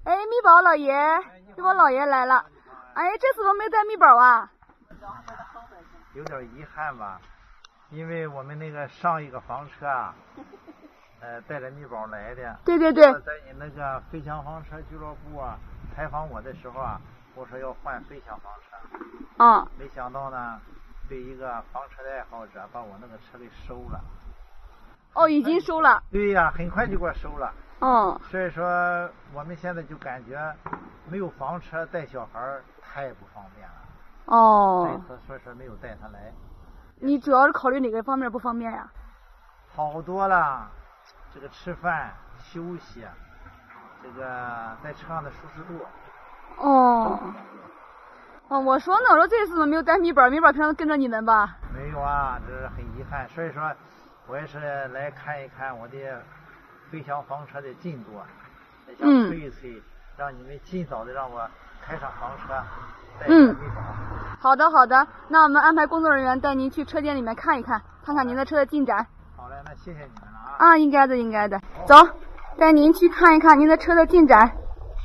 哎，米宝老爷，米宝老爷来了。哎，这次我没带米宝啊。 有点遗憾吧，因为我们那个上一个房车啊，带着米宝来的。 对对对。 在你那个飞翔房车俱乐部啊采访我的时候啊，我说要换飞翔房车。 啊。 没想到呢，被一个房车的爱好者把我那个车给收了。 哦，已经收了。 对呀，很快就给我收了。 嗯。 所以说我们现在就感觉没有房车带小孩太不方便了。 哦。 所以说没有带他来。 你主要是考虑哪个方面不方便呀？ 好多了，这个吃饭、休息，这个在车上的舒适度。 哦。哦，我说呢，我说这次怎么没有带米宝？米宝平常跟着你们吧？ 没有啊，这是很遗憾。所以说，我也是来看一看我的飞翔房车的进度，也想催一催，让你们尽早的让我开上房车，带上米宝。 好的好的，那我们安排工作人员带您去车间里面看一看，看看您的车的进展。 好嘞，那谢谢你们了啊。 啊，应该的应该的。走，带您去看一看您的车的进展。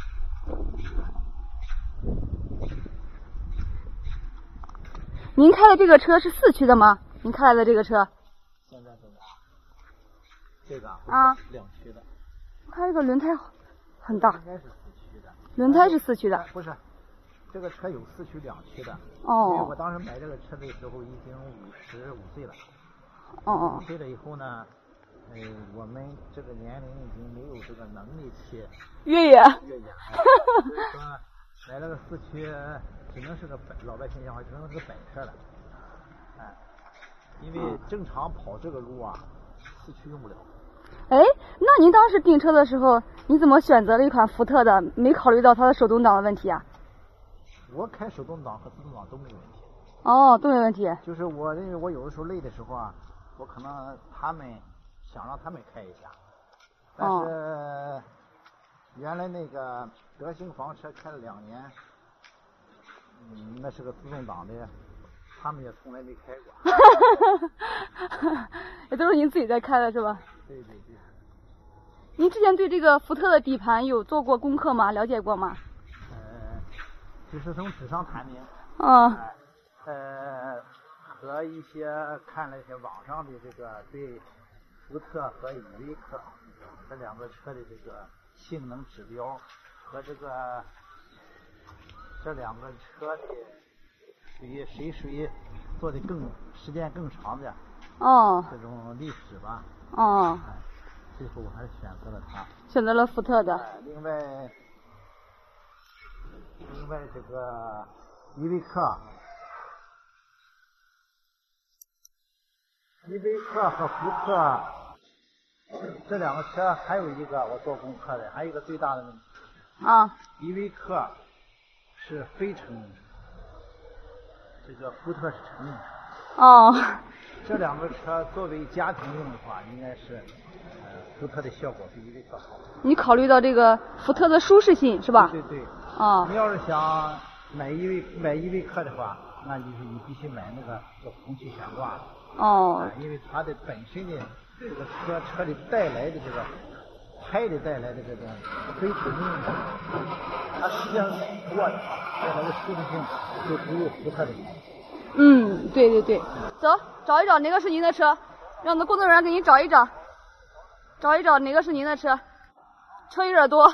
您开的这个车是4驱的吗？您开来的这个车？ 现在这个啊 ，2驱的。 它这个轮胎很大。 应该是4驱的。 轮胎是4驱的。 不是，这个车有4驱2驱的。 哦。 因为我当时买这个车的时候已经55岁了。 哦。 55岁了以后呢，我们这个年龄已经没有这个能力去越野。 所以说买了个4驱，只能是个老百姓讲话，只能是个摆车了。因为正常跑这个路啊，4驱用不了。 哎，那您当时订车的时候，你怎么选择了一款福特的？没考虑到它的手动挡的问题啊？ 我开手动挡和自动挡都没有问题。 哦，都没问题。 就是我认为我有的时候累的时候啊，我可能想让他们开一下，但是原来那个德兴房车开了2年，那是个自动挡的，他们也从来没开过。 也都是您自己在开的是吧？ 对对对。 您之前对这个福特的底盘有做过功课吗？了解过吗？ 就是从纸上谈兵。和一些看了一些网上的这个对福特和依维柯这2个车的这个性能指标和这2个车的谁做的时间更长的这种历史吧。最后我还是选择了它。 选择了福特的。 另外这个依维柯和福特这2个车还有一个我做功课的，还有一个最大的问题。依维柯是非成人车，这个福特是成人车。这2个车作为家庭用的话，应该是福特的效果比依维柯好。 你考虑到这个福特的舒适性是吧？ 对对。你要是想买依维柯的话，那你必须买那个空气悬挂的。因为它的本身的这个车里带来的这个胎里带来的这种非成人用，它实际上是多的，带来的舒适性就不如福特的。 对对对。走，找一找哪个是您的车，让我们的工作人员给您找一找哪个是您的车。车有点多。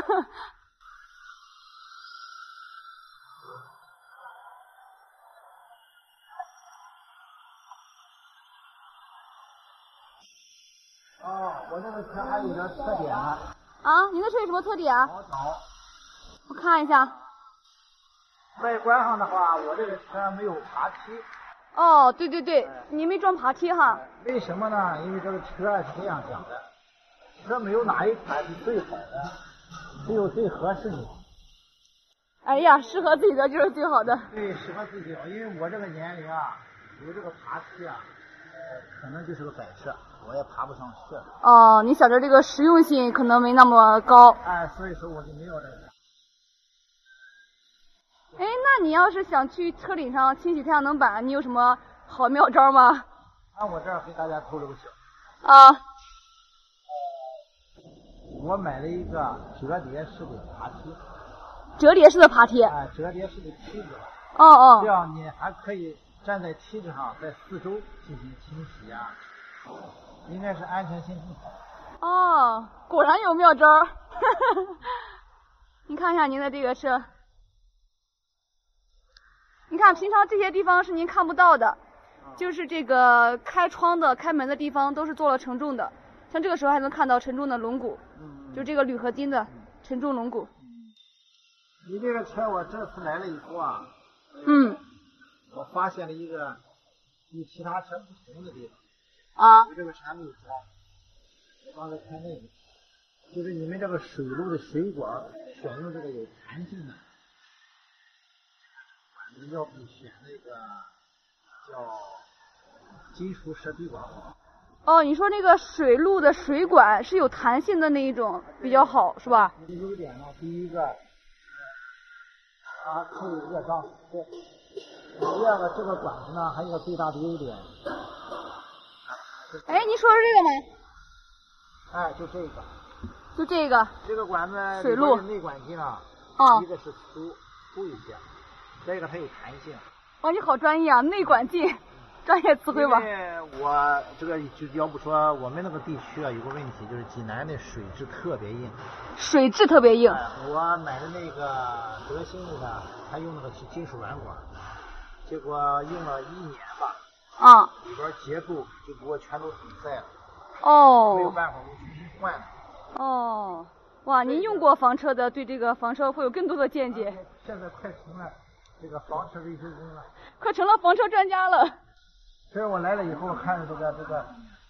我这个车还有点特点呢。 您的车有什么特点啊？ 好找。 我看一下。 外观上的话，我这个车没有爬梯。 对对对，你没装爬梯哈。 为什么呢？因为这个车是这样讲的，车没有哪一款是最好的，只有最合适的。 哎呀，适合自己的就是最好的。 对，适合自己好，因为我这个年龄啊，有这个爬梯啊，可能就是个摆设，我也爬不上去。 你想着这个实用性可能没那么高。 所以说我就没有这个。 那你要是想去车顶上清洗太阳能板，你有什么好妙招吗？ 我这儿给大家透露个小。 我买了一个折叠式的爬梯。 折叠式的爬梯。 哎，折叠式的梯子。 哦哦。 这样你还可以站在梯子上，在四周进行清洗啊，应该是安全性更好。 哦，果然有妙招。你看一下您的这个车，你看平常这些地方是您看不到的，就是这个开窗的、开门的地方都是做了承重的，像这个时候还能看到承重的轮毂，就这个铝合金的承重轮毂。 你这个车我这次来了以后啊，我发现了一个与其他车不同的地方。 啊。 我这个产品车，我刚才看那个，就是你们这个水路的水管选用这个有弹性的，管子要比选那个叫金属射壁管好。 哦，你说那个水路的水管是有弹性的那一种比较好，是吧？ 你的优点呢，第一个，它可以热胀冷缩。第二个，这个管子呢，还有一个最大的优点。 哎，您说的是这个吗？ 哎，就这个。 就这个。 这个管子水路内管径啊，一个是粗一些，再一个它有弹性。 哦，你好专业啊，内管径，专业词汇吧。 因为我这个就要不说我们那个地区啊，有个问题就是济南的水质特别硬。水质特别硬。我买的那个德兴的呢，它用那个金属软管，结果用了1年吧，里边结构就给我全都堵塞了。没有办法，我重新换了。 哇，您用过房车的，对这个房车会有更多的见解。 现在快成了这个房车维修工了， 快成了房车专家了。 所以我来了以后看着这个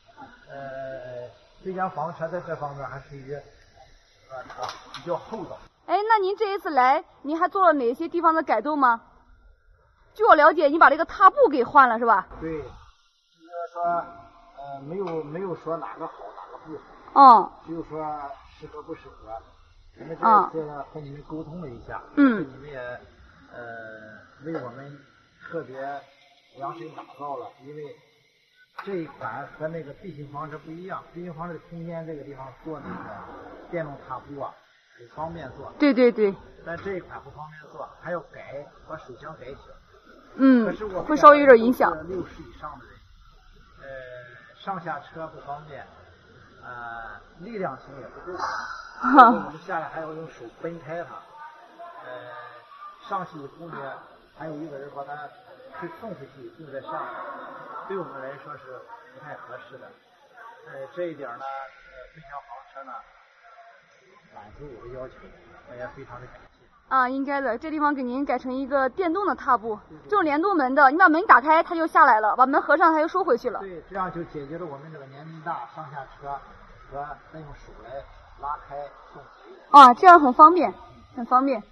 这辆房车在这方面还属于比较厚道。 哎，那您这一次来，您还做了哪些地方的改动吗？据我了解，你把这个踏步给换了是吧？ 对，就是说没有说哪个好哪个不好。就是说适合不适合。我们这次呢和你们沟通了一下，你们也为我们特别量身打造了，因为这一款和那个 B 型房车不一样 ，B 型房车的空间这个地方做那个电动踏步啊，很方便做。对对对。但这一款不方便做，还要改，把手箱改起来。可是我会稍微有点影响。 60以上的人，上下车不方便，力量性也不够。我们下来还要用手分开它，上去以后呢，还有一个人把它去送回去，送在上面，对我们来说是不太合适的。这一点呢，飞翔房车呢满足我的要求，我也非常的感谢。 应该的，这地方给您改成一个电动的踏步，就是联动门的，你把门打开它就下来了，把门合上它就收回去了。 对，这样就解决了我们这个年龄大上下车和再用手来拉开送回。 这样很方便，很方便。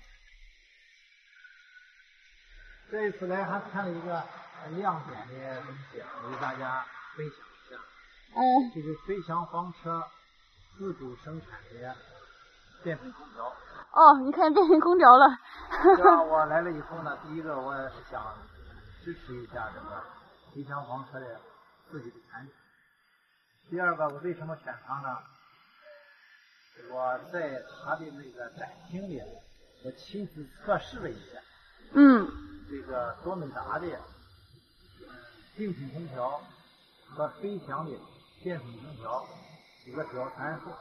这一次来还看了一个亮点的东西，我给大家分享一下。就是飞翔房车自主生产的变频空调。 你看变频空调了。 这样我来了以后呢，第一个我也是想支持一下这个飞翔房车的自己的产品。第二个，我为什么选它呢？我在它的那个展厅里，我亲自测试了一下。这个多美达的定频空调和飞翔的变频空调几个主要参数。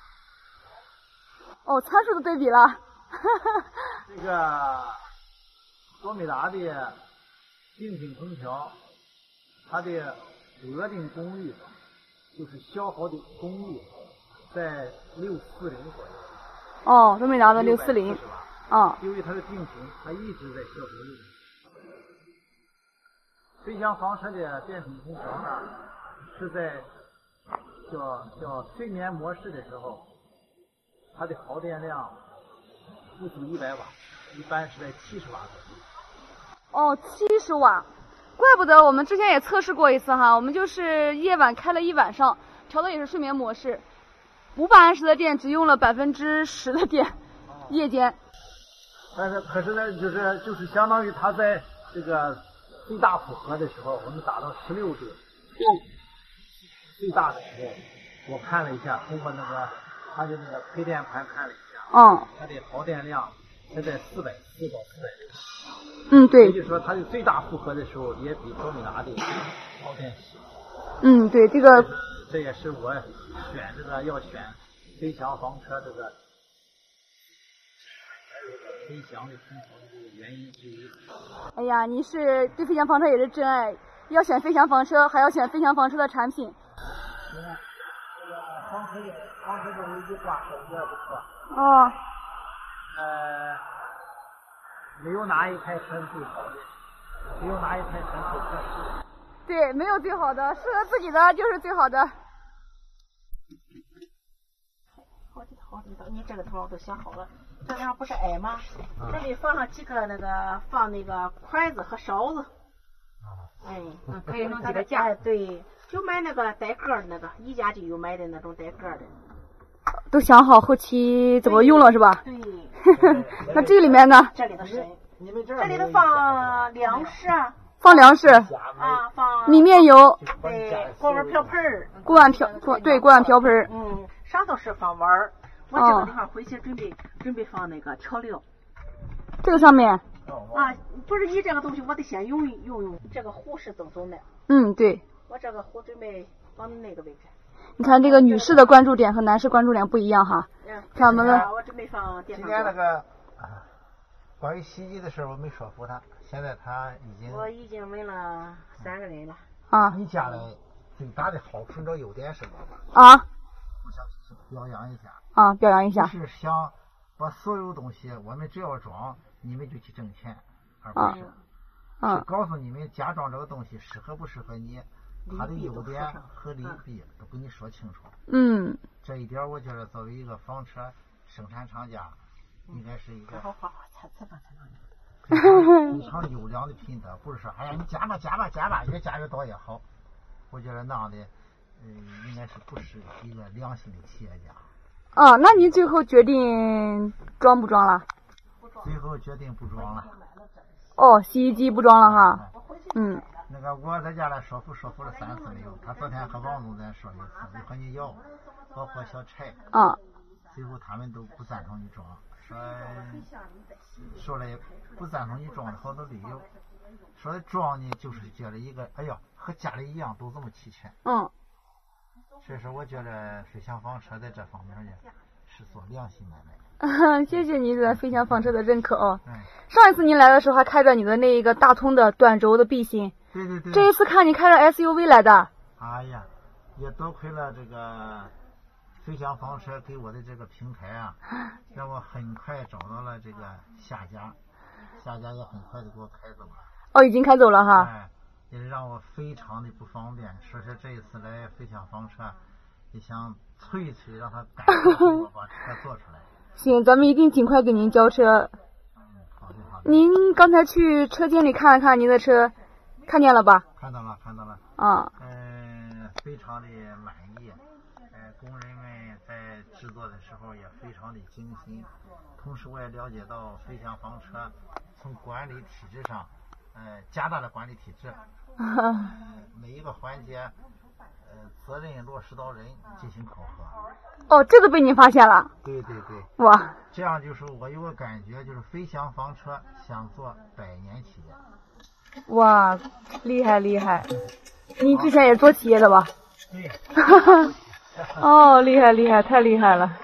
参数的对比了。 这个多美达的定频空调，它的额定功率就是消耗的功率在640左右。 多美达的640。 因为它的定频，它一直在消耗640。飞翔房车的变频空调呢，是在叫睡眠模式的时候，它的耗电量不足100瓦，一般是在70瓦左右。 70瓦，怪不得我们之前也测试过一次哈，我们就是夜晚开了一晚上，调的也是睡眠模式，500安时的电只用了10%的电，夜间。 可是呢，就是相当于它在这个最大负荷的时候，我们打到16度，最大的时候，我看了一下，通过那个它的那个配电盘看了一下，它的耗电量才在440到460。 对。 也就是说，它的最大负荷的时候也比小米达的耗电细。 对，这个。 这也是我选这个要选飞翔房车这个飞翔的空调的这个原因之一。 哎呀，你是对飞翔房车也是真爱，要选飞翔房车，还要选飞翔房车的产品。 这个房车的有一句话说的不错。没有哪一台车是最好的，没有哪一台车是最合适的。 对，没有最好的，适合自己的就是最好的。 好的，你这个头我都想好了，这地方不是矮吗？这里放上几个放那个筷子和勺子。 可以弄几个架。 对，就买那个带盖的那个，宜家就有买的那种带盖的。 都想好后期怎么用了是吧？ 对。 那这里面呢？ 这里头是，这里头放粮食。 放粮食放米面油， 对，锅碗瓢盆锅碗瓢盆上头是放碗儿。我这个地方回去准备放那个调料。 这个上面不是你这个东西，我得先用。这个壶是赠送的。 对。 我这个壶准备放那个位置。 你看这个女士的关注点和男士关注点不一样哈。看我们的。 我准备放电饭锅。 今天那个关于洗衣机的事我没说服他。现在我已经问了3个人了。 你家里最大的好处，你知道优点是什么吗？我想表扬一下。 表扬一下。 就是想把所有东西，我们只要装，你们就去挣钱，而不是。是告诉你们加装这个东西适合不适合你，它的优点和利弊都给你说清楚。这一点我觉得作为一个房车生产厂家，应该是一个。非常优良的品德，不是说你加吧，越加越多也好。我觉得那样的，应该是不是一个良心的企业家。 那你最后决定装不装了？ 最后决定不装了。 洗衣机不装了哈。 那个我在家里说服了3次没有，他昨天和王总在说一次，就和你要，包括小柴。最后他们都不赞同你装。说了不赞同你装的好多理由，说装呢就是觉得一个和家里一样都这么齐全。所以说我觉得飞翔房车在这方面呢是做良心买卖。 谢谢你对飞翔房车的认可上一次您来的时候还开着你的那一个大通的短轴的 B 型。 对。 这一次看你开着 SUV 来的。 也多亏了这个飞翔房车给我的这个平台让我很快找到了这个下家也很快的给我开走了。 已经开走了哈。 也是让我非常的不方便。说是这一次来飞翔房车，也想催让他赶快我把车做出来。 行，咱们一定尽快给您交车。 好的。 您刚才去车间里看了看您的车，看见了吧？ 看到了。非常的满意。工人们在制作的时候也非常的精心。同时我也了解到飞翔房车从管理体制上加大了管理体制。每一个环节责任落实到人进行考核。 这个被您发现了。 对。 哇， 这样就是我有个感觉，就是飞翔房车想做100年企业。 哇，厉害！你之前也做企业的吧？ 对。 厉害，太厉害了。